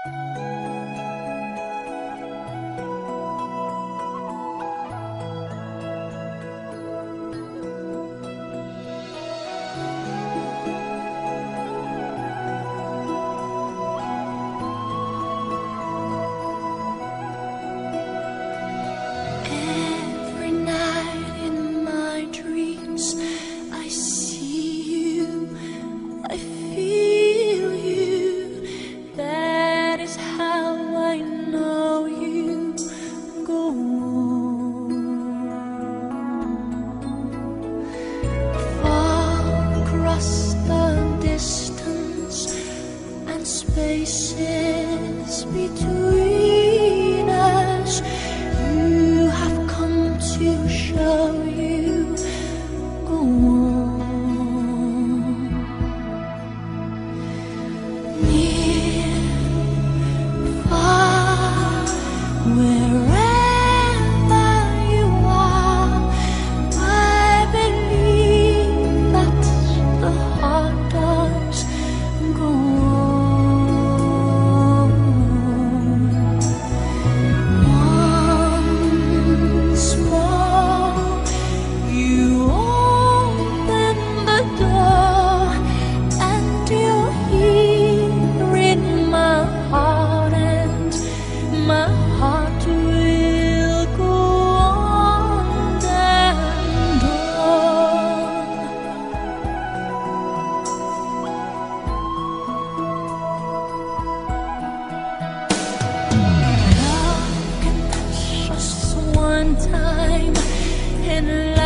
Every night in my dreams I see you, I feel you. That is how I know you. Go on. Far across the distance and spaces between us, you have come to show you. Go on. Near, far, wherever you are, I believe that the heart does go on. Once more, you open the door, and you're here in my heart, and my heart will go on and on. Love can touch us one time, and